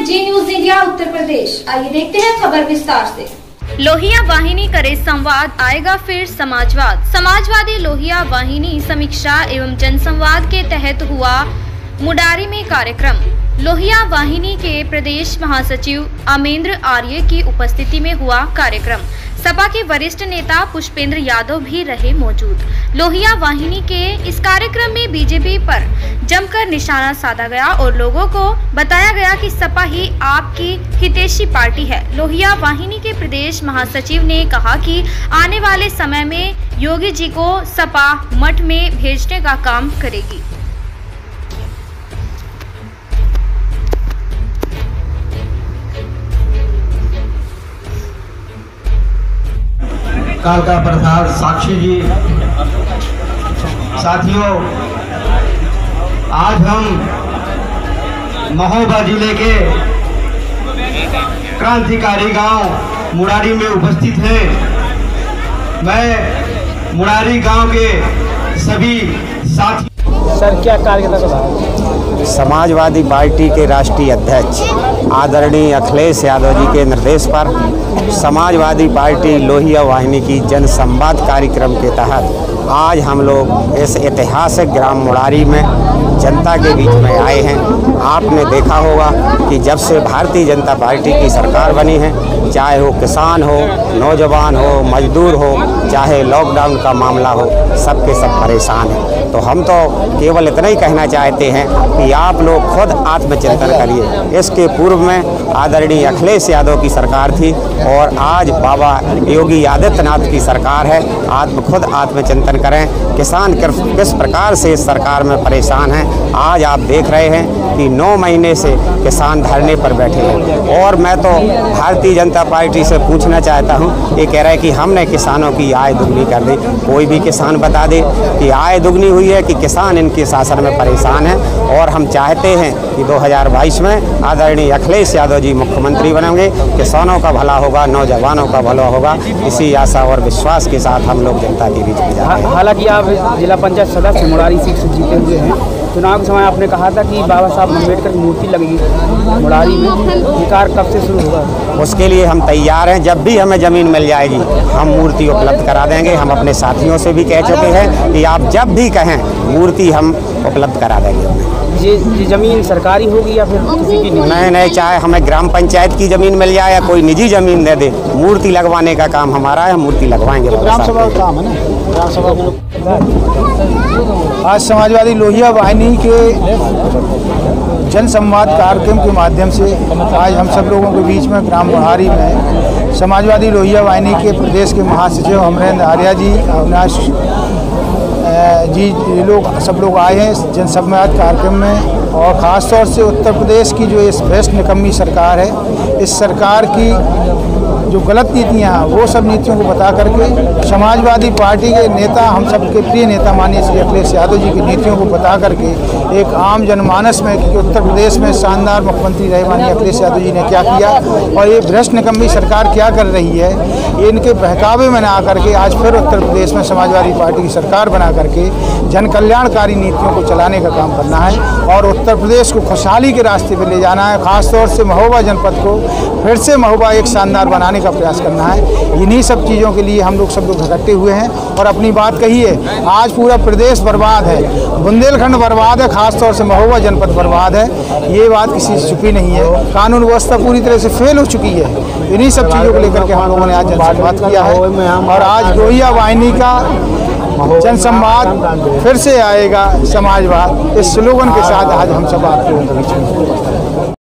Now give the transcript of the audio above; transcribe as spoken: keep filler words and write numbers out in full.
जी news India Uttar Pradesh. आइए देखते हैं खबर विस्तार से। लोहिया वाहिनी करे संवाद, आएगा फिर समाजवाद। समाजवादी लोहिया वाहिनी समीक्षा एवं जनसंवाद के तहत हुआ मुरारी में कार्यक्रम। लोहिया वाहिनी के प्रदेश महासचिव अमेंद्र आर्य की उपस्थिति में हुआ कार्यक्रम। सपा के वरिष्ठ नेता पुष्पेंद्र यादव भी रहे मौजूद। लोहिया वाहिनी के इस कार्यक्रम में बीजेपी पर जमकर निशाना साधा गया और लोगों को बताया गया कि सपा ही आपकी हितैषी पार्टी है। लोहिया वाहिनी के प्रदेश महासचिव ने कहा कि आने वाले समय में योगी जी को सपा मठ में भेजने का काम करेगी। कालका प्रसाद साक्षी जी, साथियों, आज हम महोबा जिले के क्रांतिकारी गांव मुरारी में उपस्थित हैं। मैं मुरारी गांव के सभी साथी। सर, क्या कार्यक्रम था? समाजवादी पार्टी के राष्ट्रीय अध्यक्ष आदरणीय अखिलेश यादव जी के निर्देश पर समाजवादी पार्टी लोहिया वाहिनी की जन संवाद कार्यक्रम के तहत आज हम लोग इस ऐतिहासिक ग्राम मुरारी में जनता के बीच में आए हैं। आपने देखा होगा कि जब से भारतीय जनता पार्टी की सरकार बनी है, चाहे वो किसान हो, नौजवान हो, मजदूर हो, चाहे लॉकडाउन का मामला हो, सबके सब परेशान हैं। तो हम तो केवल इतना ही कहना चाहते हैं कि आप लोग खुद आत्मचिंतन करिए। इसके पूर्व में आदरणीय अखिलेश यादव की सरकार थी और आज बाबा योगी आदित्यनाथ की सरकार है। आत्म खुद आत्मचिंतन करें। किसान किस प्रकार से इस सरकार में परेशान हैं। आज आप देख रहे हैं कि नौ महीने से किसान धरने पर बैठे हैं और मैं तो भारतीय जनता पार्टी से पूछना चाहता हूं, ये कह रहा है कि हमने किसानों की आय दुगनी कर दी। कोई भी किसान बता दे कि आय दुगनी हुई है कि किसान इनके शासन में परेशान है। और हम चाहते हैं कि दो हज़ार बाईस में आदरणीय अखिलेश यादव जी मुख्यमंत्री बनेंगे, किसानों का भला होगा, नौजवानों का भला होगा। इसी आशा और विश्वास के साथ हम लोग जनता के बीच में जा रहे हैं। हालांकि आप जिला पंचायत सदस्य मुरारी सीट से जीते हुए हैं। चुनाव के समय आपने कहा था कि बाबा साहब अम्बेडकर की मूर्ति लगेगी मुरारी में, ये कार्य कब से शुरू होगा? उसके लिए हम तैयार हैं। जब भी हमें ज़मीन मिल जाएगी हम मूर्ति उपलब्ध करा देंगे। हम अपने साथियों से भी कह चुके हैं कि आप जब भी कहें मूर्ति हम उपलब्ध करा देंगे। ये, ये ज़मीन सरकारी होगी या फिर किसी की? नहीं नहीं, चाहे हमें ग्राम पंचायत की ज़मीन मिल जाए या कोई निजी ज़मीन दे दे, मूर्ति लगवाने का काम हमारा है। मूर्ति लगवाएंगे। ग्राम सभा का काम है ना, ग्राम सभा के लोग। आज समाजवादी लोहिया वाहिनी के जन संवाद कार्यक्रम के माध्यम से आज हम सब लोगों के बीच में ग्राम मुरारी में समाजवादी लोहिया वाहिनी के प्रदेश के महासचिव अमरेंद्र आर्य जी, अविनाश जी, ये लोग सब लोग आए हैं जन संवाद कार्यक्रम में। और ख़ास तौर से उत्तर प्रदेश की जो इस भ्रष्ट निकम्मी सरकार है, इस सरकार की जो गलत नीतियाँ हैं वो सब नीतियों को बता करके समाजवादी पार्टी के नेता, हम सबके प्रिय नेता माननीय श्री अखिलेश यादव जी की नीतियों को बता करके एक आम जनमानस में कि उत्तर प्रदेश में शानदार मुख्यमंत्री रहे माननीय अखिलेश यादव जी ने क्या किया और ये भ्रष्ट निकम्मी सरकार क्या कर रही है, ये इनके बहकावे में ना आकर के आज फिर उत्तर प्रदेश में समाजवादी पार्टी की सरकार बना करके जन कल्याणकारी नीतियों को चलाने का काम करना है और उत्तर प्रदेश को खुशहाली के रास्ते पर ले जाना है। खासतौर से महोबा जनपद को फिर से महोबा एक शानदार बनाने का प्रयास करना है। इन्हीं सब चीज़ों के लिए हम लोग सब लोग इकट्ठे हुए हैं और अपनी बात कही है। आज पूरा प्रदेश बर्बाद है, बुंदेलखंड बर्बाद है, खासतौर से महोबा जनपद बर्बाद है। ये बात किसी से छुपी नहीं है। कानून व्यवस्था पूरी तरह से फेल हो चुकी है। इन्हीं सब चीज़ों को लेकर के हम लोगों ने आज जनसंवाद किया है और आज लोहिया वाहिनी का जनसंवाद फिर से आएगा समाजवाद, इस स्लोगन के साथ आज हम सब आपके बीच में